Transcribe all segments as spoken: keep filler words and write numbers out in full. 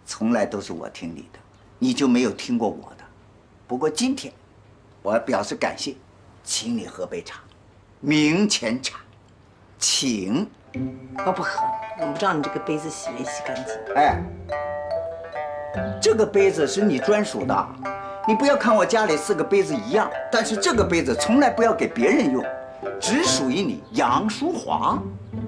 从来都是我听你的，你就没有听过我的。不过今天，我要表示感谢，请你喝杯茶，明前茶，请。 我不喝，我不知道你这个杯子洗没洗干净。 哎，这个杯子是你专属的，你不要看我家里四个杯子一样，但是这个杯子从来不要给别人用，只属于你杨淑华。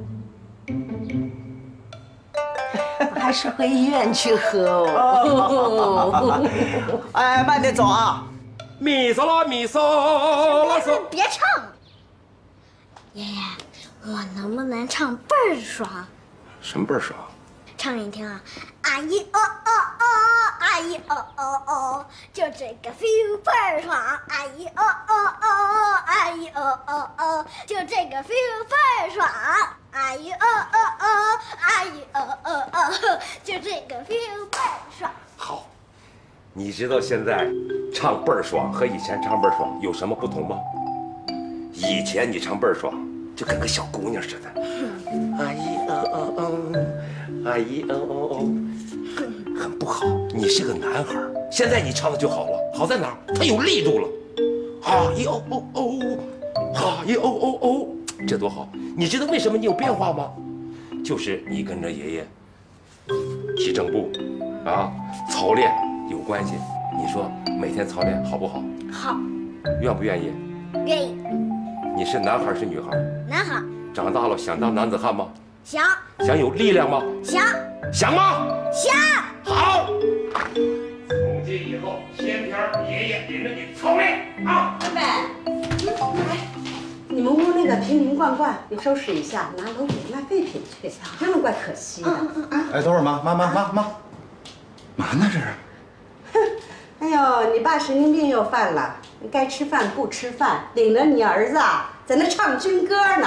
还是回医院去喝哦。 哎，慢点走啊！ 咪嗦啦咪嗦啦嗦。 别唱！爷爷，我能不能唱倍儿爽？ 什么倍儿爽？ 唱给你听啊！啊咦哦哦哦，啊咦哦哦哦，就这个 feel 倍儿爽！啊咦哦哦哦，啊咦哦哦哦，就这个 feel 倍儿爽！啊咦哦哦哦，啊咦哦哦哦，就这个 feel 倍儿爽！ 好，你知道现在唱倍儿爽和以前唱倍儿爽有什么不同吗？以前你唱倍儿爽，就跟个小姑娘似的，啊咦哦哦哦，啊咦哦哦哦。很不好，你是个男孩，现在你唱的就好了，好在哪儿？它有力度了，啊一哦哦哦，啊一哦哦哦，这多好！你知道为什么你有变化吗？就是你跟着爷爷踢正步，啊，操练有关系。你说每天操练好不好？ 好。 愿不愿意？ 愿意。 你是男孩是女孩？ 男孩。 长大了想当男子汉吗？ 想。 想有力量吗？ 想。 想吗？ 想。 好。从今以后，天天爷爷领着你操练啊！ 贝贝，来，你们屋那个瓶瓶罐罐，你收拾一下，拿楼底卖废品去，真的怪可惜的。 哎，等会儿妈妈妈妈妈，嘛呢这是？ 哼，哎呦，你爸神经病又犯了，该吃饭不吃饭，领着你儿子啊，在那唱军歌呢。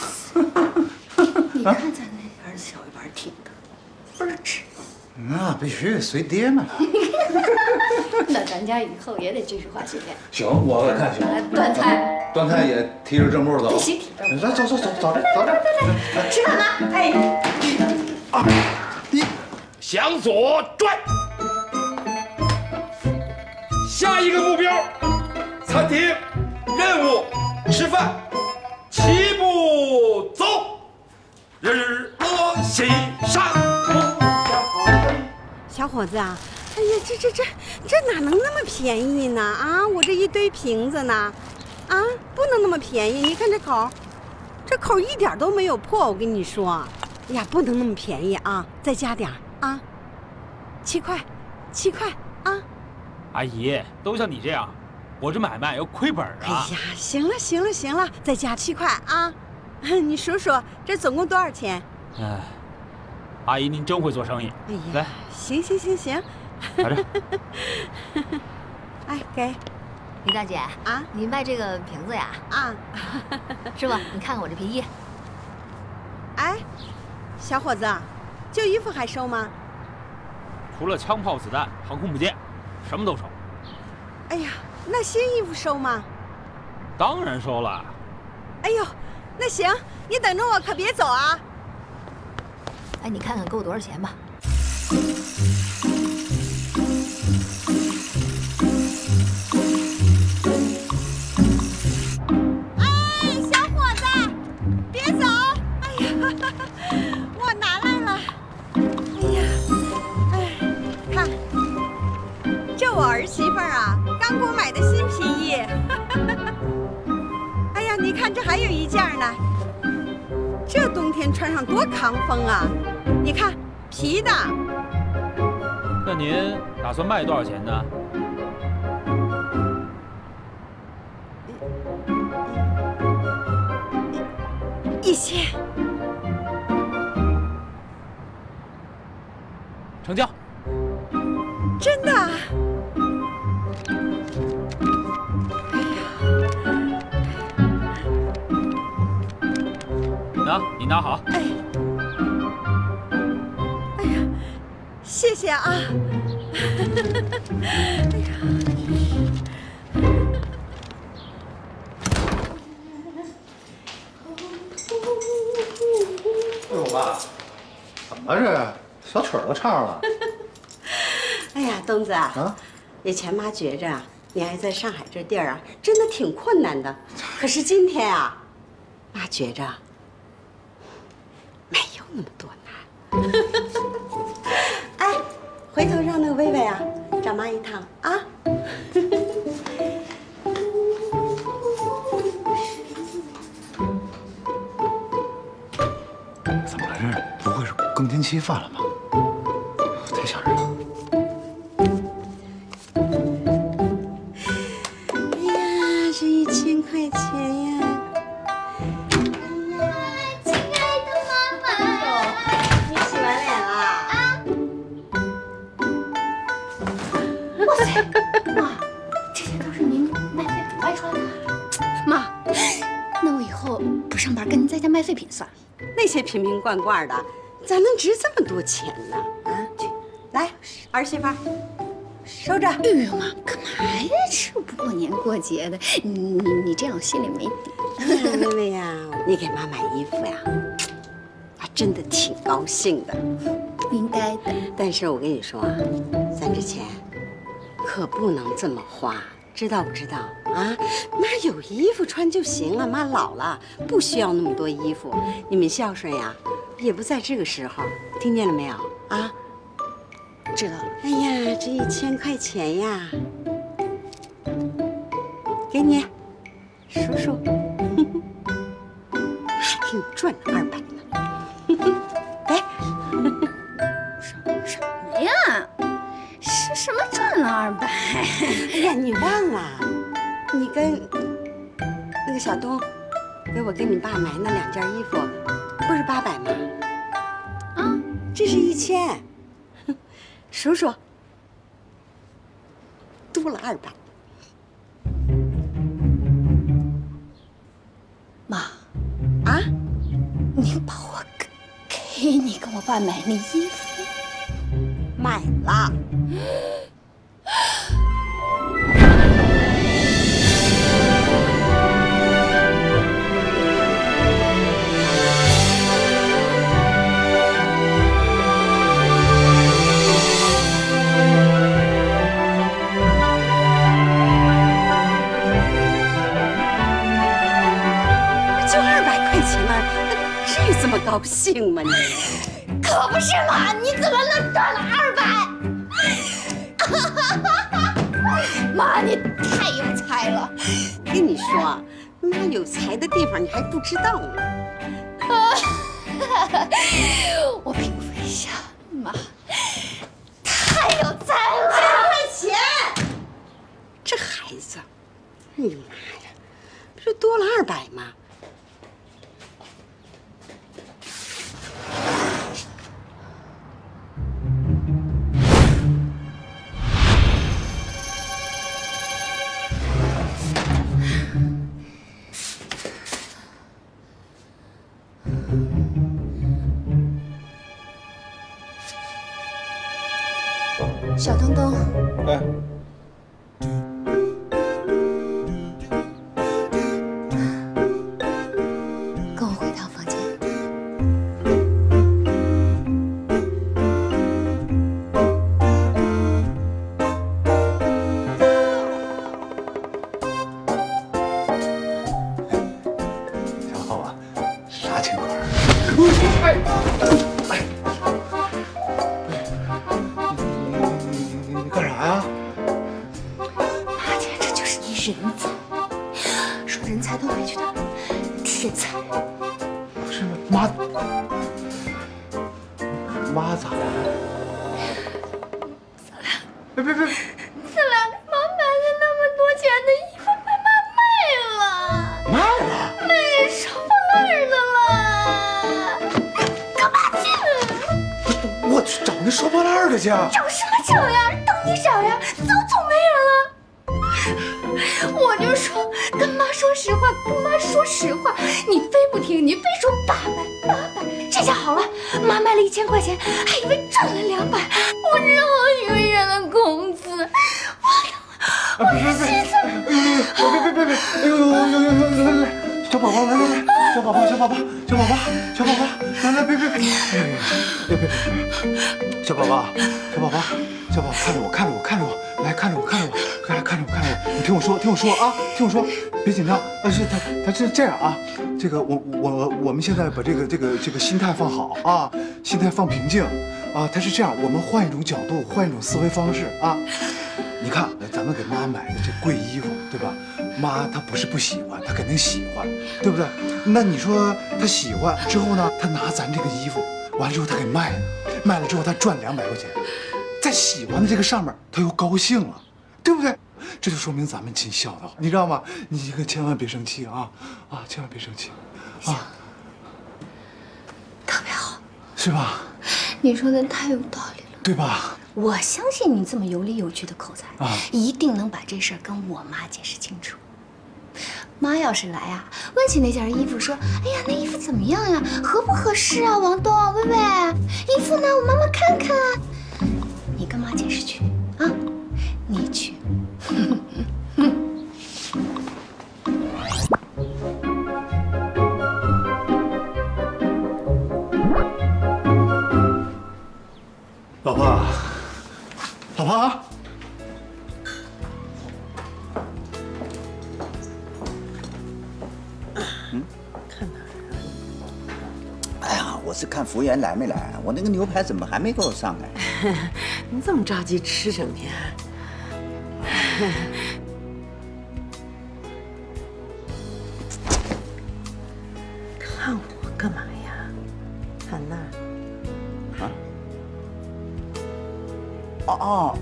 你看咱那儿子小尾巴挺的，倍儿直。 那必须随爹嘛。 那咱家以后也得继续画训练。 行，我看行。 端菜， 端菜也提着正步走。 必须提正步。 来，走走走走这走这。 吃饭了，哎。 一、二、一， 向左转。下一个目标，餐厅，任务，吃饭，齐步走。日落西山。 小伙子啊，哎呀，这这这这哪能那么便宜呢？啊，我这一堆瓶子呢，啊，不能那么便宜。你看这口，这口一点都没有破，我跟你说，哎呀，不能那么便宜啊，再加点啊，七块，七块啊。 阿姨，都像你这样，我这买卖要亏本啊。 哎呀，行了行了行了，再加七块啊，你数数这总共多少钱？ 哎。阿姨，您真会做生意。 哎呀， 来， 行行行行， 拿着。 哎，给。 李大姐啊， 你卖这个瓶子呀？ 啊， 师傅，你看看我这皮衣。 哎，小伙子，旧衣服还收吗？ 除了枪炮子弹、航空母舰，什么都收。 哎呀，那新衣服收吗？ 当然收了。 哎呦，那行，你等着我，可别走啊。 哎，你看看给我多少钱吧。 哎，小伙子，别走！哎呀，我拿来了。哎呀，哎，看，这我儿媳妇儿啊，刚给我买的新皮衣。哎呀，你看这还有一件呢。这冬天穿上多抗风啊！你看，皮的。 那您打算卖多少钱呢？ 一千。 成交。 真的？ 拿，你拿好。 哎，哎呀，谢谢啊！哎呀， 哎呦妈，怎么这小曲儿都唱了？ 哎呀，东子啊，啊以前妈觉着啊，你还在上海这地儿啊，真的挺困难的。可是今天啊，妈觉着没有那么多难。哎，回头让那个薇薇啊找妈一趟啊。 怎么了这？不会是更年期犯了吧？太吓人了。 卖废品算了， 那些瓶瓶罐罐的，咋能值这么多钱呢？啊，去，来，儿媳妇，收着。 哎呦妈，干嘛呀？这不过年过节的，你你你这样我心里没底。 薇薇呀，你给妈买衣服呀，她真的挺高兴的， 应该的。 但是我跟你说啊，咱这钱可不能这么花。 知道不知道啊？妈有衣服穿就行了，妈老了不需要那么多衣服。你们孝顺呀，也不在这个时候，听见了没有啊？ 知道了。 哎呀，这一千块钱呀，给你，数数，还给你赚了二百呢。给， 什什么呀？ 是什么赚了二百？ 哎呀，你忘了？你跟那个小东给我跟你爸买那两件衣服，不是八百吗？啊，这是一千。数数，多了二百。 妈， 啊， 你把我给给你跟我爸买那衣服买了。 就二百块钱嘛，至于这么高兴吗你？ 可不是嘛！你怎么能赚了二百？ 妈，你太有才了！ 跟你说，妈有才的地方你还不知道呢。 我并不会笑，妈，太有才了！ 二块钱，这孩子，哎呀妈呀，不是多了二百吗？ 小东东， 哎， 跟我回趟房间。 小浩啊，啥情况？哎，哎。 干啥呀？ 妈，简直就是你人才，说人才都委屈的天才。 不是妈，妈咋了？别别别！ 咱俩给妈买了那么多钱的衣服，被妈卖了， 卖了？ 卖收破烂的了。干嘛去？ 我去找那收破烂的去。 找什么找呀？等你找呀，早早没人了。我就说跟妈说实话，跟妈说实话，你非不听，你非说八百八百。这下好了，妈卖了一千块钱，还以为赚了两百，我绕一个月的工资，我我这心疼。 别别别别！哎呦呦呦呦呦！来来来，小宝宝来来来，小宝宝小宝宝小宝宝小宝宝，来来别别别！ 别别别！小宝宝，小宝宝，小宝宝，看着我，看着我，看着我，来看着我，看着我，快来看着我，看着我！你听我说，听我说啊，听我说，别紧张。啊，是他，他是这样啊，这个我我我们现在把这个这个这个心态放好啊，心态放平静啊。他是这样，我们换一种角度，换一种思维方式啊。你看，咱们给妈买的这贵衣服，对吧？妈她不是不喜欢，她肯定喜欢，对不对？那你说她喜欢之后呢？她拿咱这个衣服，完了之后她给卖了，卖了之后她赚两百块钱，在喜欢的这个上面，她又高兴了，对不对？这就说明咱们尽孝道，你知道吗？你可千万别生气啊啊！千万别生气，啊， 特别好， 是吧？ 你说的太有道理了， 对吧？ 我相信你这么有理有据的口才啊， 一定能把这事儿跟我妈解释清楚。妈要是来啊，问起那件衣服，说：“哎呀，那衣服怎么样呀？合不合适啊？”王东、薇薇，衣服呢？我妈妈看看。你跟妈解释去啊，你去。 老婆，老婆。 嗯，看哪儿啊？哎呀，我是看服务员来没来，我那个牛排怎么还没给我上来？ 你这么着急吃什么呀？看我干嘛呀？看那儿。 啊？哦哦。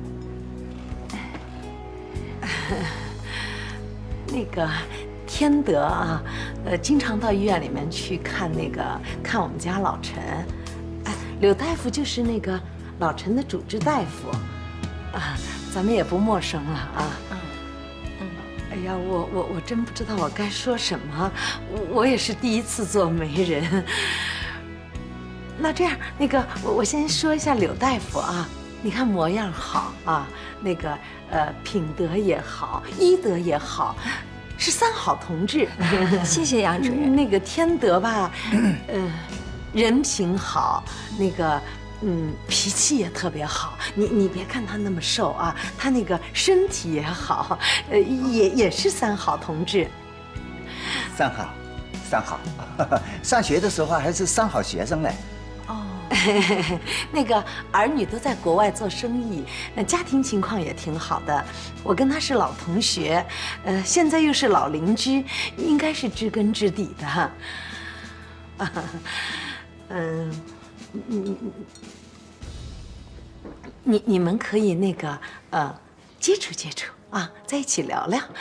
那个天德啊，呃，经常到医院里面去看那个看我们家老陈。哎，柳大夫就是那个老陈的主治大夫，啊，咱们也不陌生了啊。嗯嗯。哎呀，我我我真不知道我该说什么，我我也是第一次做媒人。那这样，那个我我先说一下柳大夫啊。你看模样好啊，那个呃品德也好，医德也好，是三好同志。 谢谢杨主任。 那个天德吧，呃，人品好，那个嗯脾气也特别好。你你别看他那么瘦啊，他那个身体也好，呃也也是三好同志。 三好，三好，上学的时候还是三好学生嘞。 那个儿女都在国外做生意，家庭情况也挺好的。我跟他是老同学，呃，现在又是老邻居，应该是知根知底的。嗯，你你你们可以那个呃接触接触啊，在一起聊聊。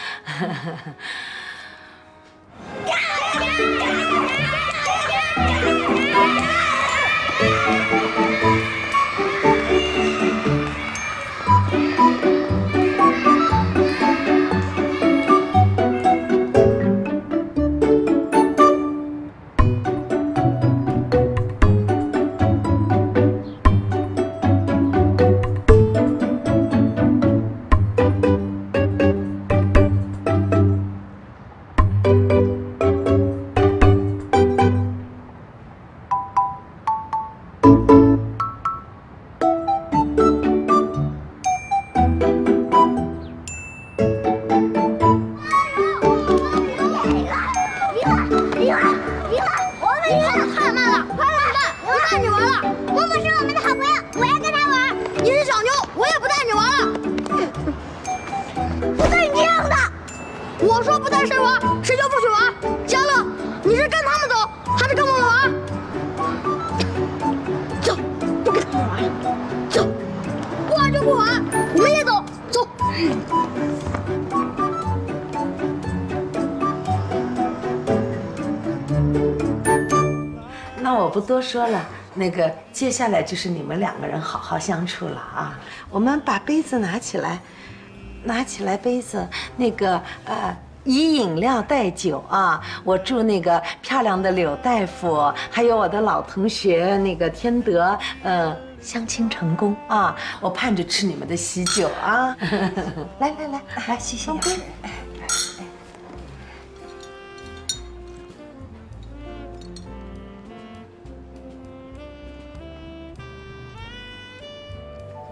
我说不带谁玩，谁就不许玩。嘉乐，你是跟他们走，还是跟我们玩？走，不跟他们玩。走，不玩就不玩，我们也走。走。 那我不多说了，那个接下来就是你们两个人好好相处了啊。我们把杯子拿起来。拿起来杯子，那个呃，以饮料代酒啊！我祝那个漂亮的柳大夫，还有我的老同学那个天德，呃，相亲成功啊！我盼着吃你们的喜酒啊！来来来来，谢谢杨主任。哎哎哎。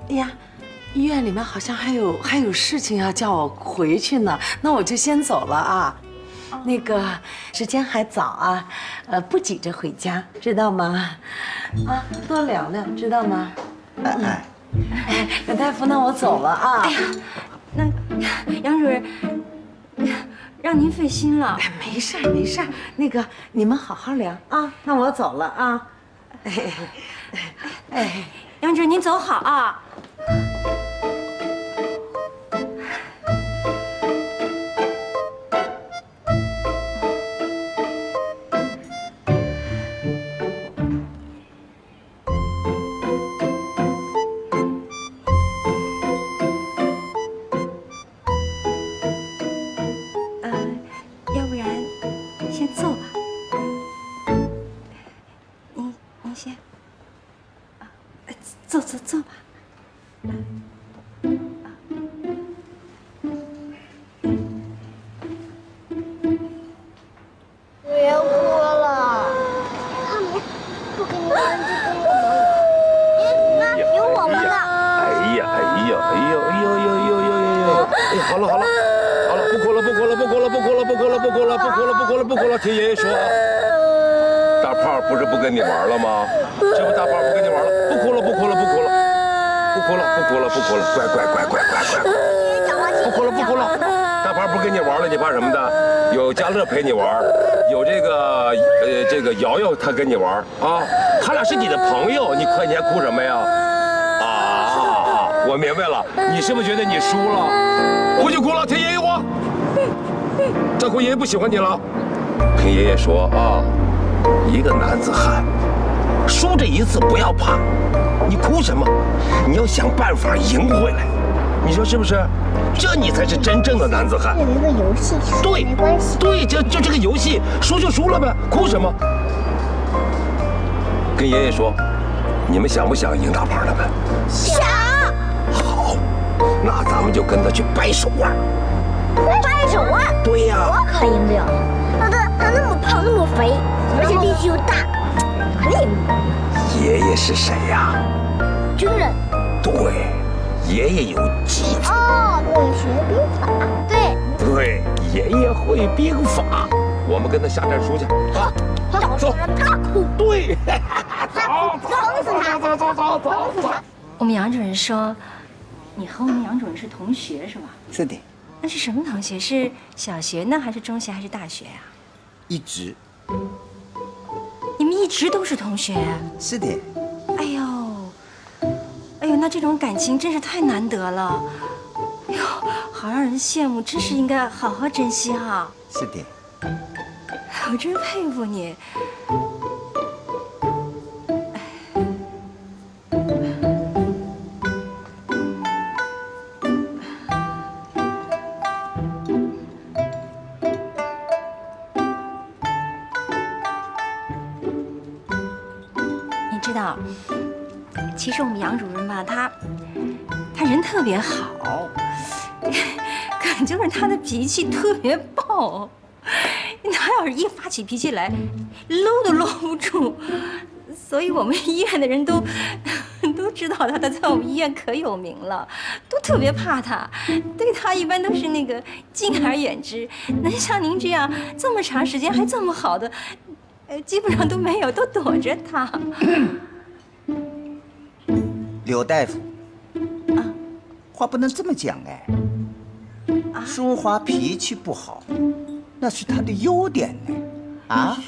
哎呀，医院里面好像还有还有事情要叫我回去呢，那我就先走了啊。那个时间还早啊，呃，不急着回家，知道吗？啊，多聊聊，知道吗？ 哎哎， 哎，刘大夫，那我走了啊。 哎呀，那杨主任，让您费心了。 哎，没事儿没事儿，那个你们好好聊啊。那我走了啊。哎， 哎，杨主任您走好啊。 坐坐坐吧。 别哭了，他们不跟你玩就跟我们玩。那有我们的。 哎呀哎呀哎呦哎呦呦呦呦呦呦！哎，好了好了好了，不哭了不哭了不哭了不哭了不哭了不哭了不哭了不哭了不哭了，听爷爷说。大胖不是不跟你玩了吗？这不大胖不跟你玩了，不哭了不哭了不哭了，不哭了不哭了不哭了，乖乖乖乖乖乖，不哭了不哭了。大胖不跟你玩了，你怕什么的？有嘉乐陪你玩，有这个呃这个瑶瑶她跟你玩啊，他俩是你的朋友，你可你还哭什么呀？啊，我明白了，你是不是觉得你输了？不许哭了，听爷爷话。再哭爷爷不喜欢你了。听爷爷说啊。一个男子汉，输这一次不要怕，你哭什么？你要想办法赢回来，你说是不是？这你才是真正的男子汉。 有一个游戏， 对， 没关系。 对，就就这个游戏，输就输了呗，哭什么？跟爷爷说，你们想不想赢大胖他们？ 想。 好，那咱们就跟他去掰手腕。 掰手腕？ 对呀。 我可赢不了他，他他那么胖，那么肥。而且力气又大，哪里？ 爷爷是谁呀？ 军人。 对，爷爷有技术。 哦，对，学兵法。对。 对，爷爷会兵法。我们跟他下战书去啊！ 找死人，他哭。 对。 走，走死他！走走走，走死他！ 我们杨主任说，你和我们杨主任是同学是吧？ 是的。 那是什么同学？是小学呢，还是中学，还是大学呀？ 一直。 你们一直都是同学？ 是的。 哎呦，哎呦，那这种感情真是太难得了。哎呦，好让人羡慕，真是应该好好珍惜哈。 是的。 我真佩服你。知道，其实我们杨主任吧，他他人特别好，可就是他的脾气特别暴。他要是一发起脾气来，搂都搂不住。所以我们医院的人都都知道他，他在我们医院可有名了，都特别怕他，对他一般都是那个敬而远之。能像您这样这么长时间还这么好的。呃，基本上都没有，都躲着他。 刘大夫，啊，话不能这么讲哎。啊，淑华脾气不好，那是她的优点呢。啊？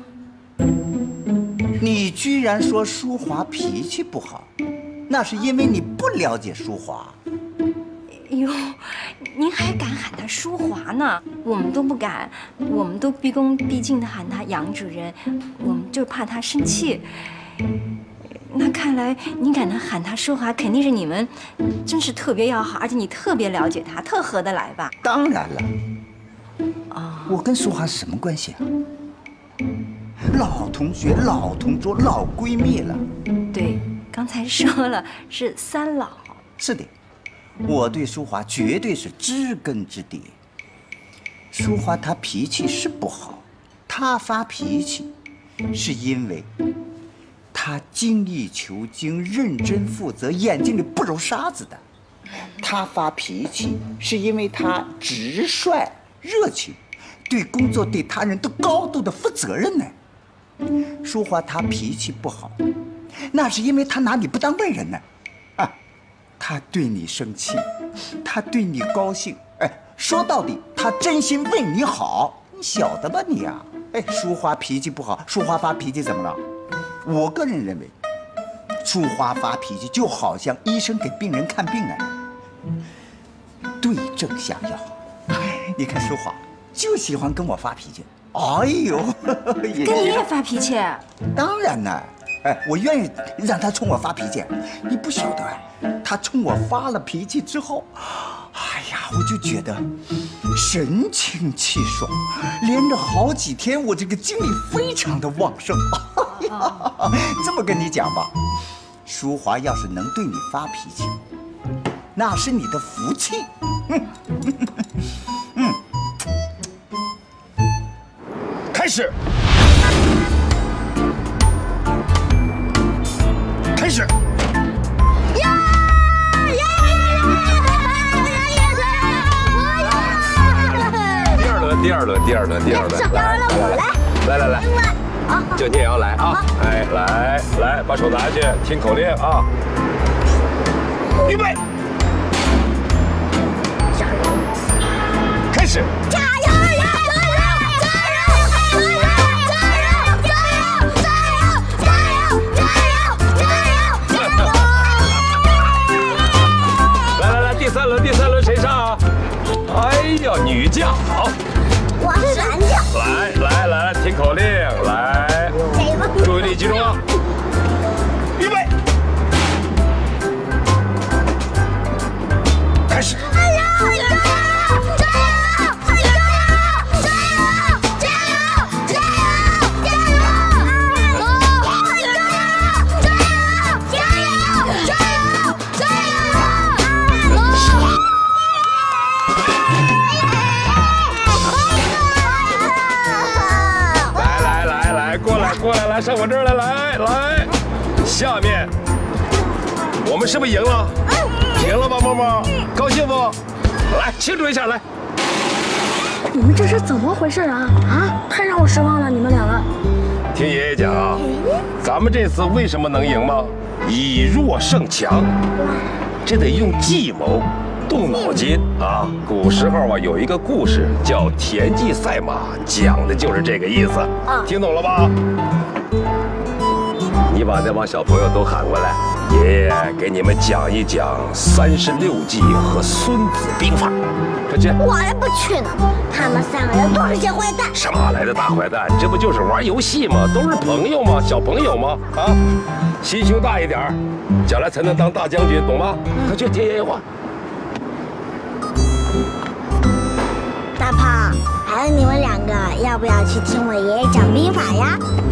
你居然说淑华脾气不好，那是因为你不了解淑华。 哟，您还敢喊他淑华呢？我们都不敢，我们都毕恭毕敬的喊他杨主任，我们就怕他生气。那看来您敢喊他淑华，肯定是你们真是特别要好，而且你特别了解他，特合得来吧？ 当然了。啊，我跟淑华是什么关系啊？老同学、老同桌、老闺蜜了。 对，刚才说了是三老。 是的。我对淑华绝对是知根知底。淑华她脾气是不好，她发脾气是因为她他精益求精、认真负责，眼睛里不揉沙子的。他发脾气是因为他直率、热情，对工作、对他人都高度的负责任呢。淑华他脾气不好，那是因为他拿你不当外人呢。啊，他对你生气，他对你高兴，哎，说到底，他真心为你好，你晓得吧你呀？哎，淑华脾气不好，淑华发脾气怎么了？我个人认为，淑华发脾气就好像医生给病人看病哎，对症下药。你看淑华就喜欢跟我发脾气，哎呦， 跟你也发脾气？ 当然呢，哎，我愿意让他冲我发脾气。你不晓得哎，他冲我发了脾气之后，哎呀，我就觉得神清气爽，连着好几天，我这个精力非常的旺盛。这么跟你讲吧，淑华要是能对你发脾气，那是你的福气。嗯嗯， 开始，开始。第二轮，第二轮，第二轮，第二轮，来来来来来。就你也要来啊！哎，来来，把手拿下去，听口令啊！预备，加油！开始！加油！加油！加油！加油！加油！加油！加油！加油！加油！加油！加油！来来来，第三轮，第三轮谁上啊？哎呀，女将好。我是男将。来来来，听口令，来，注意力集中啊！预备，开始！加油！加油！加油！加油！加油！加油！加油！加油！加油！加油！加油！加油！过来，来上我这儿来，来来，下面我们是不是赢了？赢了吧，猫猫，高兴不？来庆祝一下，来。 你们这是怎么回事啊？啊，太让我失望了，你们两个。 听爷爷讲啊，咱们这次为什么能赢吗？以弱胜强，这得用计谋。动脑筋啊！古时候啊，有一个故事叫田忌赛马，讲的就是这个意思。听懂了吧？你把那帮小朋友都喊过来，爷爷给你们讲一讲三十六计和孙子兵法。快去！ 我才不去呢！他们三个人都是些坏蛋。 什么来的大坏蛋？这不就是玩游戏吗？都是朋友吗？小朋友吗？啊，心胸大一点，将来才能当大将军，懂吗？快去听爷爷话。 大胖，还有你们两个，要不要去听我爷爷讲兵法呀？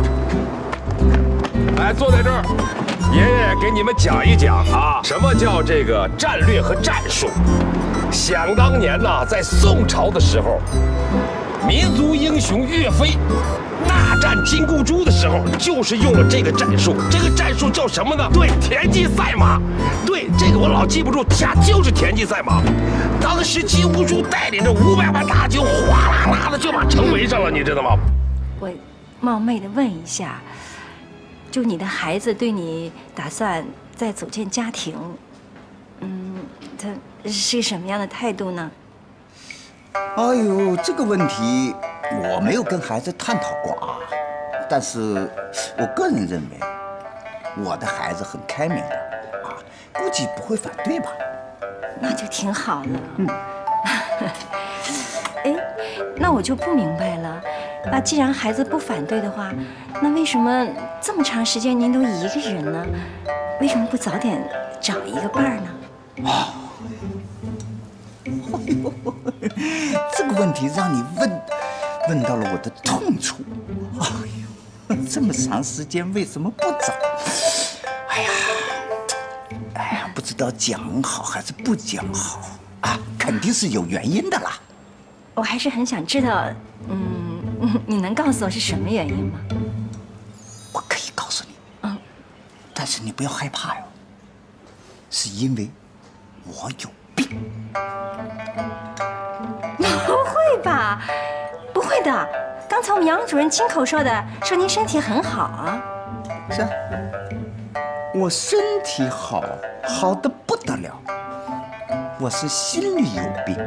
来，坐在这儿，爷爷给你们讲一讲啊，什么叫这个战略和战术。想当年呐，在宋朝的时候，民族英雄岳飞大战金兀术的时候，就是用了这个战术。这个战术叫什么呢？对，田忌赛马。对，这个我老记不住，下就是田忌赛马。当时金兀术带领着五百万大军，哗啦啦的就把城围上了，你知道吗？ 我冒昧的问一下，就你的孩子对你打算再组建家庭，嗯，他是什么样的态度呢？ 哎呦，这个问题我没有跟孩子探讨过啊，但是我个人认为，我的孩子很开明的啊，估计不会反对吧？ 那就挺好了。嗯。哎，那我就不明白了，那既然孩子不反对的话，那为什么这么长时间您都一个人呢？为什么不早点找一个伴儿呢？ 啊。哎呦，这个问题让你问，问到了我的痛处。哎呦，这么长时间为什么不找？哎呀，哎呀，不知道讲好还是不讲好啊？肯定是有原因的啦。 我还是很想知道，嗯，你能告诉我是什么原因吗？ 我可以告诉你。嗯， 但是你不要害怕哟，是因为我有病。 不会吧？不会的，刚才我们杨主任亲口说的，说您身体很好啊。 是啊，我身体好，好的不得了。我是心里有病，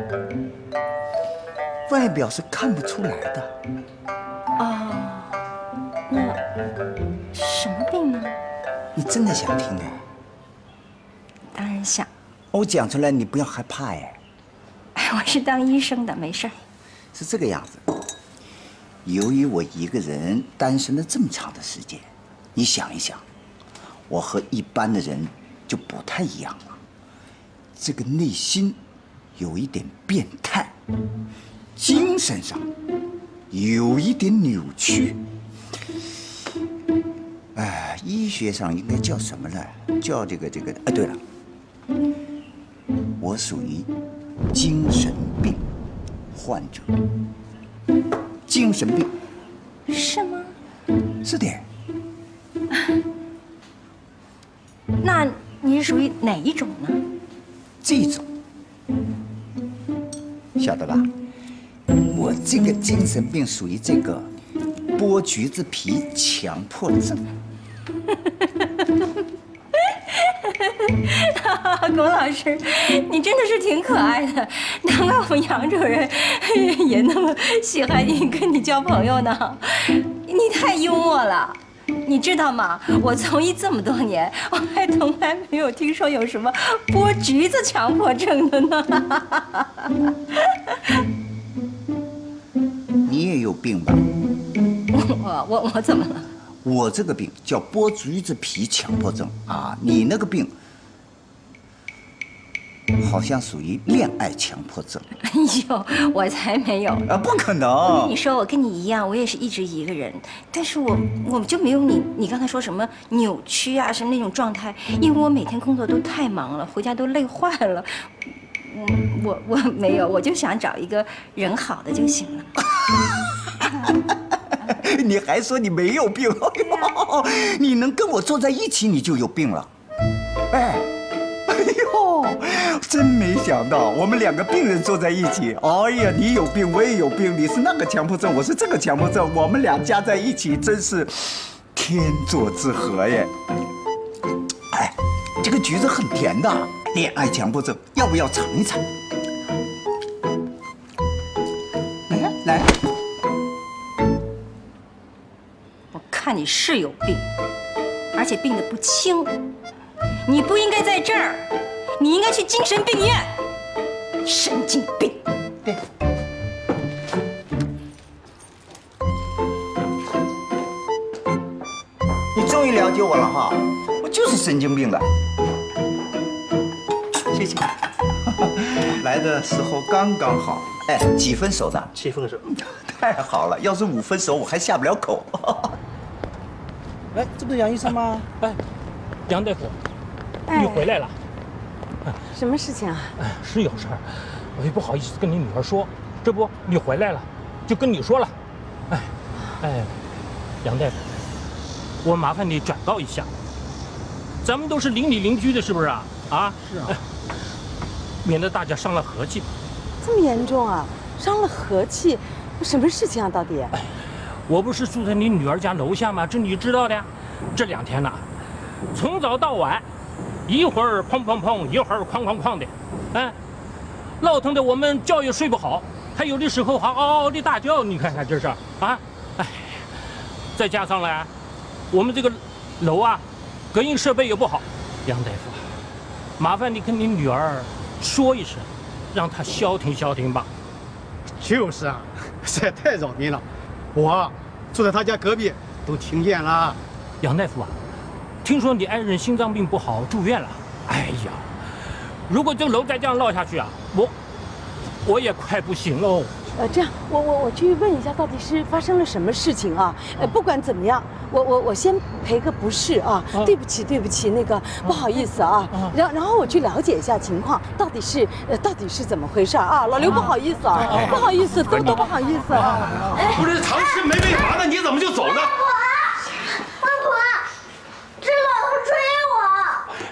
外表是看不出来的。 哦，那什么病呢？ 你真的想听啊？ 当然想。 我讲出来你不要害怕哎。 哎，我是当医生的，没事儿。 是这个样子。由于我一个人单身了这么长的时间，你想一想，我和一般的人就不太一样了。这个内心有一点变态，精神上有一点扭曲。哎，医学上应该叫什么呢？叫这个这个……哎，对了，我属于精神病患者。精神病。 是吗？ 是的。 那你是属于哪一种呢？ 这种，晓得吧？我这个精神病属于这个剥橘子皮强迫症。 龚老师，你真的是挺可爱的，难怪我们杨主任也那么喜欢你，跟你交朋友呢。你太幽默了。你知道吗？我从医这么多年，我还从来没有听说有什么剥橘子强迫症的呢。 你也有病吧？ 我我我怎么了？ 我这个病叫剥橘子皮强迫症啊，你那个病好像属于恋爱强迫症。 哎呦，我才没有啊！不可能！ 你说我跟你一样，我也是一直一个人，但是我我就没有你你刚才说什么扭曲啊，什么那种状态，因为我每天工作都太忙了，回家都累坏了。我我我没有，我就想找一个人好的就行了。 你还说你没有病？你能跟我坐在一起，你就有病了。哎。哎呦，真没想到我们两个病人坐在一起。哎呀，你有病，我也有病，你是那个强迫症，我是这个强迫症，我们俩加在一起，真是天作之合耶！哎，这个橘子很甜的，恋爱强迫症，要不要尝一尝？来来， 我看你是有病，而且病得不轻。你不应该在这儿，你应该去精神病院。神经病！ 对。你终于了解我了哈，我就是神经病的。谢谢。来的时候刚刚好。哎，几分熟的？ 七分熟。 太好了，要是五分熟，我还下不了口。 哎，这不是杨医生吗？ 哎，杨大夫。你回来了， 什么事情啊？ 哎，是有事儿，我也不好意思跟你女儿说。这不，你回来了，就跟你说了。哎，哎，杨大夫，我麻烦你转告一下，咱们都是邻里邻居的，是不是啊？啊， 是啊， 哎、免得大家伤了和气。 这么严重啊？伤了和气？什么事情啊？到底？ 哎，我不是住在你女儿家楼下吗？这你知道的呀。这两天呐，从早到晚。一会儿砰砰砰，一会儿哐哐哐的，哎，闹腾的我们觉也睡不好，还有的时候还嗷嗷的大叫。你看看这是啊，哎，再加上呢，我们这个楼啊，隔音设备也不好。杨大夫，麻烦你跟你女儿说一声，让她消停消停吧。 就是啊，实在太扰民了，我住在他家隔壁都听见了。 杨大夫啊。听说你爱人心脏病不好住院了，哎呀，如果这楼再这样闹下去啊，我我也快不行喽。 呃，这样，我我我去问一下，到底是发生了什么事情啊？呃，不管怎么样，我我我先赔个不是啊，啊对不起对不起，那个、啊、不好意思啊，啊然然后我去了解一下情况，到底是呃到底是怎么回事啊？老刘不好意思啊，啊不好意思，都都不好意思。啊、 不是常吃没违法的，你怎么就走呢？ 外婆，外婆，这老头追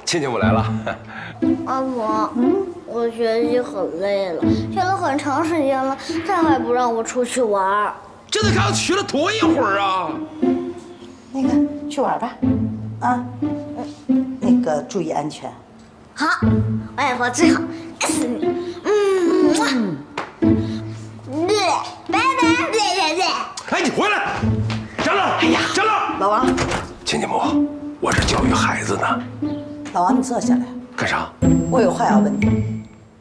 亲家母来了。 阿婆，嗯，我学习很累了，学了很长时间了，他还不让我出去玩。 这才刚学了多一会儿啊！ 那个去玩吧，啊，那个注意安全。 好，外婆最好，爱死你。嗯，对，拜拜，对对对。 哎，你回来，站那！哎呀，站那！ 老王， 亲家母，我这教育孩子呢。 老王，你坐下来。 干啥？ 我有话要问你。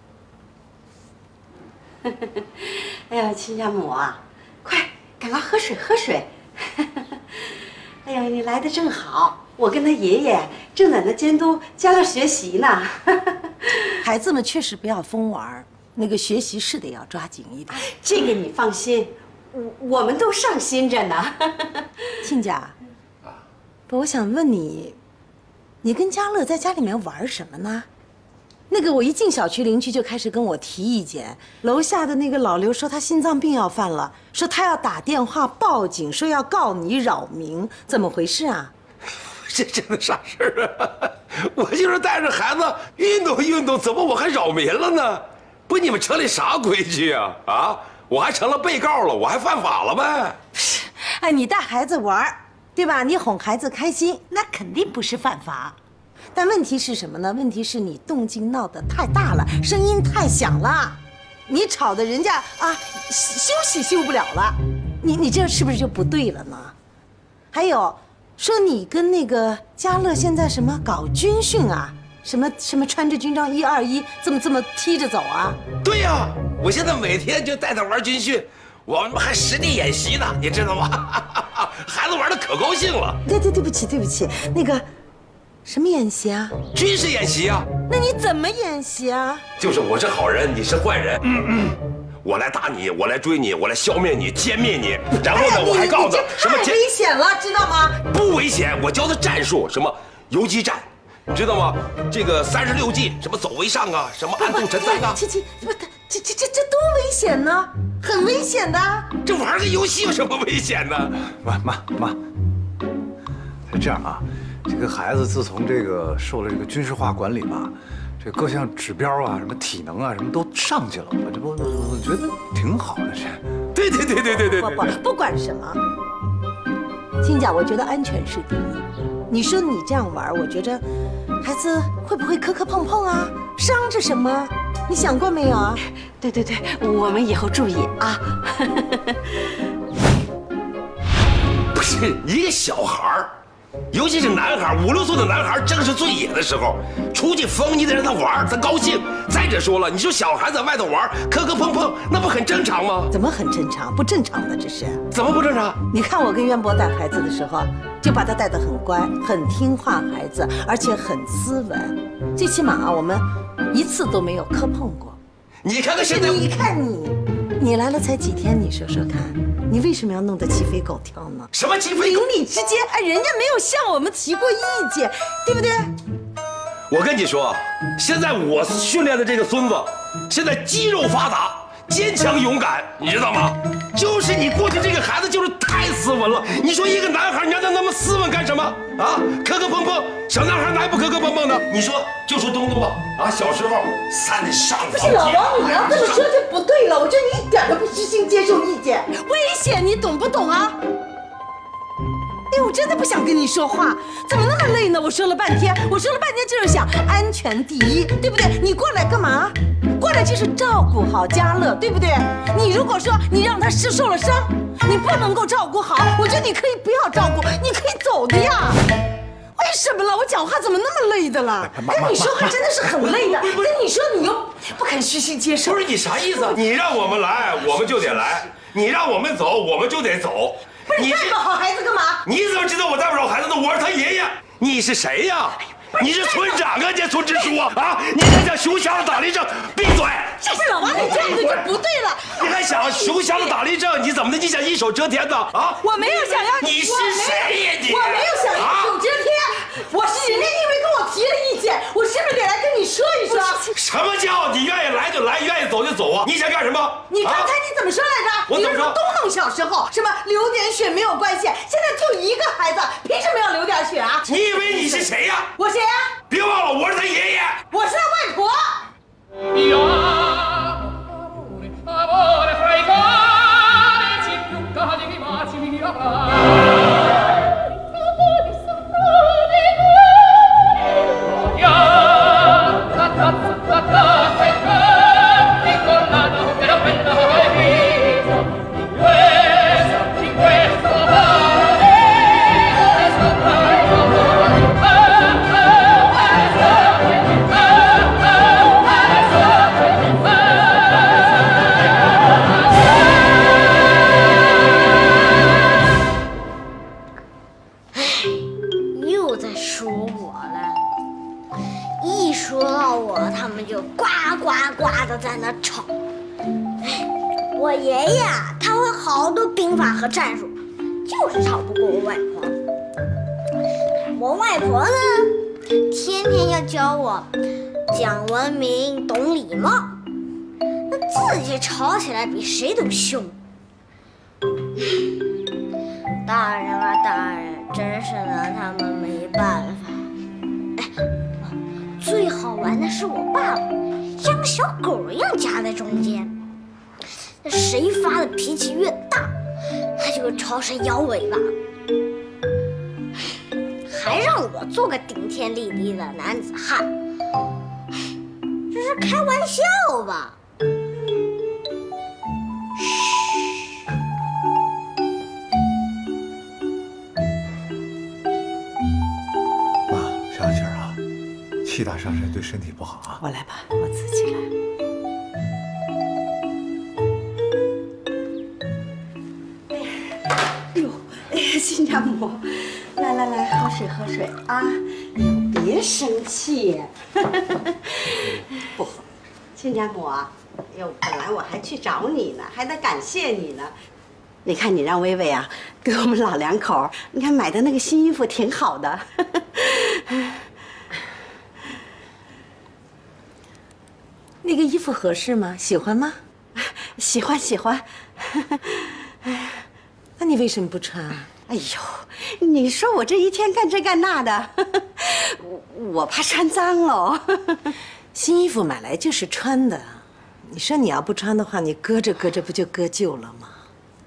哎呀，亲家母啊，快赶快喝水喝水。哎呀，你来的正好，我跟他爷爷正在那监督嘉乐学习呢。孩子们确实不要疯玩，那个学习是得要抓紧一点。这个你放心，我我们都上心着呢。亲家，不，我想问你，你跟嘉乐在家里面玩什么呢？那个我一进小区，邻居就开始跟我提意见。楼下的那个老刘说他心脏病要犯了，说他要打电话报警，说要告你扰民，怎么回事啊？ 这真的啥事儿啊？我就是带着孩子运动运动，怎么我还扰民了呢？不，你们城里啥规矩啊？啊，我还成了被告了，我还犯法了呗？ 不是，哎，你带孩子玩，对吧？你哄孩子开心，那肯定不是犯法。但问题是什么呢？问题是你动静闹得太大了，声音太响了，你吵得人家啊休息休不了了，你你这是不是就不对了呢？还有，说你跟那个嘉乐现在什么搞军训啊？什么什么穿着军装一二一，这么这么踢着走啊？ 对呀，我现在每天就带他玩军训，我们还实地演习呢，你知道吗？孩子玩的可高兴了。 对对对不起对不起，那个。什么演习啊？ 军事演习啊！ 那你怎么演习啊？ 就是我是好人，你是坏人，嗯嗯，我来打你，我来追你，我来消灭你、歼灭你，然后呢，我还告诉他什么太危险了，知道吗？ 不危险，我教他战术，什么游击战，你知道吗？这个三十六计，什么走为上啊，什么暗度陈仓啊， 这这不，这这这这多危险呢，很危险的。 这玩个游戏有什么危险呢？ 妈妈妈，是这样啊。这个孩子自从这个受了这个军事化管理吧，这各项指标啊，什么体能啊，什么都上去了。我这不，我觉得挺好的。这， 对对对对对对， 不不不管什么，亲家，我觉得安全是第一。你说你这样玩，我觉着孩子会不会磕磕碰碰啊，伤着什么？你想过没有啊？对对对，我们以后注意啊。 不是一个小孩儿。尤其是男孩，五六岁的男孩正是最野的时候，出去疯你得让他玩，他高兴。再者说了，你说小孩在外头玩，磕磕碰碰，那不很正常吗？ 怎么很正常？不正常的这是。 怎么不正常？ 你看我跟渊博带孩子的时候，就把他带得很乖，很听话孩子，而且很斯文。最起码啊，我们一次都没有磕碰过。 你看看现在， 你看你，你来了才几天，你说说看。你为什么要弄得鸡飞狗跳呢？ 什么鸡飞狗？ 邻里之间，哎，人家没有向我们提过意见，对不对？ 我跟你说，现在我训练的这个孙子，现在肌肉发达，坚强勇敢，你知道吗？就是你过去这个孩子就是太斯文了。你说一个男孩，你让他那么斯文干什么啊？磕磕碰碰，小男孩哪还不磕磕碰碰的？你说，就说东东吧，啊，小时候三上不是老王，你要这么说就不对了。我觉得你一点都不虚心接受意见，危险，你懂不懂啊？哎，我真的不想跟你说话，怎么那么累呢？我说了半天，我说了半天就是想安全第一，对不对？你过来干嘛？过来就是照顾好嘉乐，对不对？你如果说你让他受受了伤，你不能够照顾好，我觉得你可以不要照顾，你可以走的呀。为什么了？我讲话怎么那么累的了？跟你说话真的是很累的。跟你说你又不肯虚心接受。 不是你啥意思？你让我们来，我们就得来；你让我们走，我们就得走。 不是你带不好孩子干嘛？ 你怎么知道我带不好孩子呢？我是他爷爷。你是谁呀？你是村长啊，这村支书啊！啊，你还想熊瞎子打立正？闭嘴！ 这是老王，你这样子就不对了。 你还想熊瞎子打立正？你怎么的？你想一手遮天呢？啊！ 我没有想要你是谁呀你？ 我没有想要一手遮天，我是人家因为跟我提了意见，我是不是得来跟你说一说？ 什么叫你愿意来就来，愿意走走就走啊！你想干什么？ 你刚才你怎么说来着？ 我怎么说？ 东东小时候什么流点血没有关系，现在就一个孩子，凭什么要流点血啊？ 你以为你是谁呀？ 我谁呀？ 别忘了，我是他爷爷。 我是他外婆。 在那吵，我爷爷他会好多兵法和战术，就是吵不过我外婆。我外婆呢，天天要教我讲文明、懂礼貌，那自己吵起来比谁都凶。大人啊，大人，真是拿他们没办法。哎，最好玩的是我爸爸。 像个小狗一样夹在中间，那谁发的脾气越大，他就朝谁摇尾巴，还让我做个顶天立地的男子汉，这是开玩笑吧？ 妈，消消气儿啊，气大伤身对身体不好啊。 我来吧，我自己来。 亲家母，来来来，喝水喝水啊！别生气，不，亲家母啊，哟，本来我还去找你呢，还得感谢你呢。你看你让薇薇啊，给我们老两口，你看买的那个新衣服挺好的。那个衣服合适吗？喜欢吗？喜欢喜欢。那你为什么不穿啊？ 哎呦，你说我这一天干这干那的，我我怕穿脏喽。新衣服买来就是穿的，你说你要不穿的话，你搁着搁着不就搁旧了吗？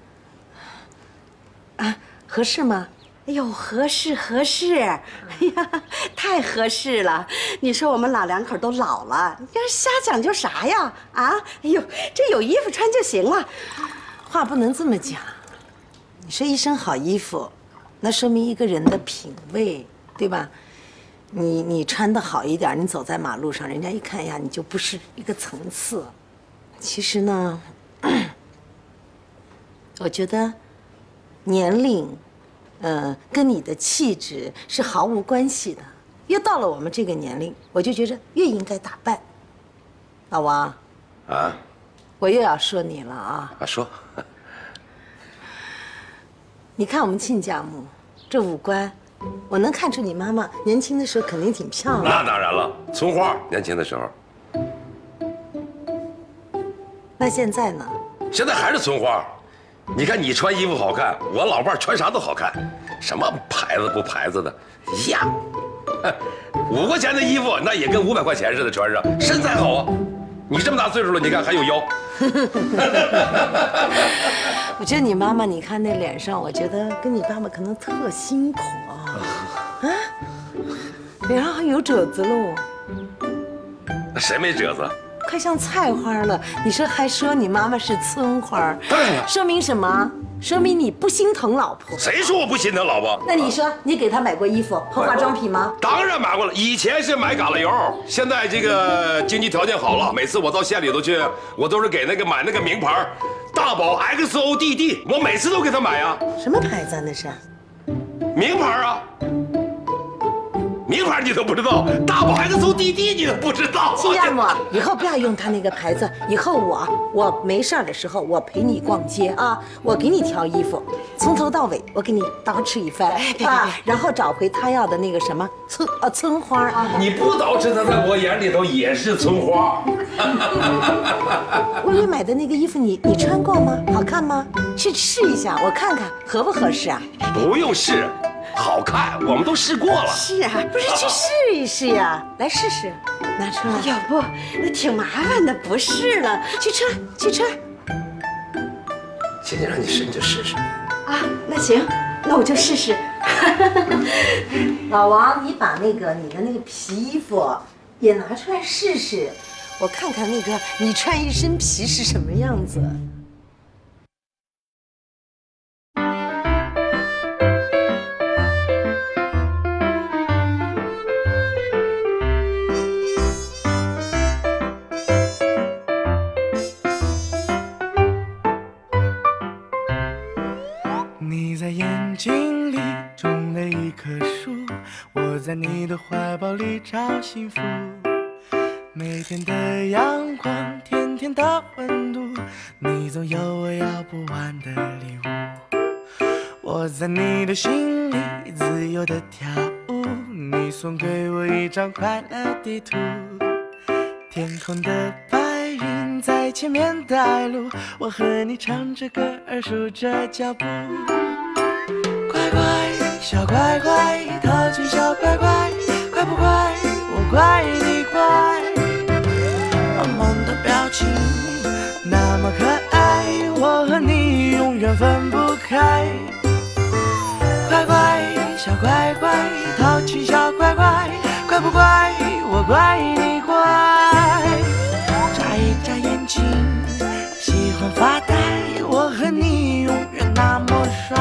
啊，合适吗？哎呦，合适合适，哎呀，太合适了！你说我们老两口都老了，你这瞎讲究啥呀？啊，哎呦，这有衣服穿就行了。话不能这么讲。 你说一身好衣服，那说明一个人的品味，对吧？你你穿的好一点，你走在马路上，人家一看呀，你就不是一个层次。其实呢，我觉得年龄，呃，跟你的气质是毫无关系的。越到了我们这个年龄，我就觉着越应该打扮。老王， 啊， 我又要说你了啊！ 啊，说。 你看我们亲家母，这五官，我能看出你妈妈年轻的时候肯定挺漂亮。 那当然了，村花年轻的时候。 那现在呢？ 现在还是村花。你看你穿衣服好看，我老伴穿啥都好看，什么牌子不牌子的，一样。五块钱的衣服那也跟五百块钱似的穿上，身材好啊。你这么大岁数了，你看还有腰。 我觉得你妈妈，你看那脸上，我觉得跟你爸爸可能特辛苦啊，啊，脸上还有褶子喽。 谁没褶子？ 快像菜花了。你说还说你妈妈是村花， 当然了， 说明什么？说明你不心疼老婆。 谁说我不心疼老婆？ 那你说你给她买过衣服和化妆品吗？ 当然买过了，以前是买嘎啦油，现在这个经济条件好了，每次我到县里头去，我都是给那个买那个名牌。 大宝 X O D D， 我每次都给他买呀。 什么牌子啊？那是名牌啊，名牌你都不知道，大宝 X O D D 你都不知道。 亲家母，以后不要用他那个牌子。以后我我没事儿的时候，我陪你逛街啊，我给你挑衣服，从头到尾我给你捯饬一番啊，然后找回他要的那个什么村啊村花啊。 你不捯饬，他在我眼里头也是村花。 薇薇买的那个衣服你你穿过吗？好看吗？去试一下，我看看合不合适啊？ 不用试，好看，我们都试过了。 是啊，不是去试一试呀？来试试，拿出来。 要不那挺麻烦的，不试了。 去穿，去穿。 姐姐让你试，你就试试。 啊，那行，那我就试试。 老王，你把那个你的那个皮衣服也拿出来试试，我看看那个你穿一身皮是什么样子。 你在眼睛里种了一棵树，我在你的怀抱里找幸福。每天的阳光，甜甜的温度，你总有我要不完的礼物。我在你的心里自由的跳舞，你送给我一张快乐地图。天空的白云在前面带路，我和你唱着歌儿数着脚步。乖乖，小乖乖，淘气小乖乖，乖不乖？我乖你乖。萌萌的表情那么可爱，我和你永远分不开。乖乖，小乖乖，淘气小乖乖，乖不乖？我乖你乖。眨一眨眼睛，喜欢发呆，我和你永远那么帅。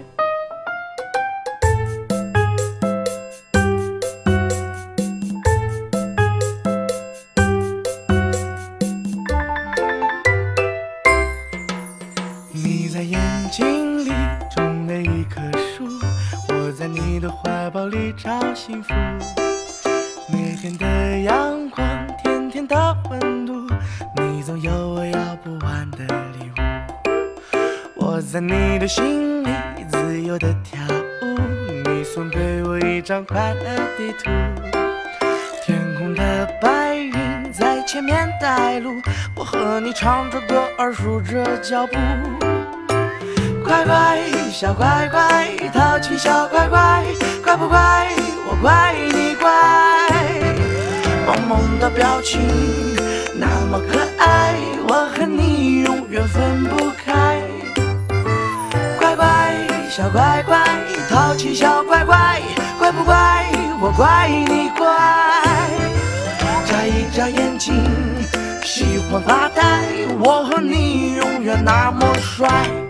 你在眼睛里种了一棵树，我在你的怀抱里找幸福。每天的阳光，甜甜的温度，你总有我要不完的礼物。我在你的心里自由的跳舞，你送给我一张快乐地图。天空的白云在前面带路，我和你唱着歌儿数着脚步。乖乖，小乖乖，淘气小乖乖，乖不乖？我乖你乖。萌萌的表情那么可爱，我和你永远分不开。乖乖，小乖乖，淘气小乖乖，乖不乖？我乖你乖。眨一眨眼睛，喜欢发呆，我和你永远那么帅。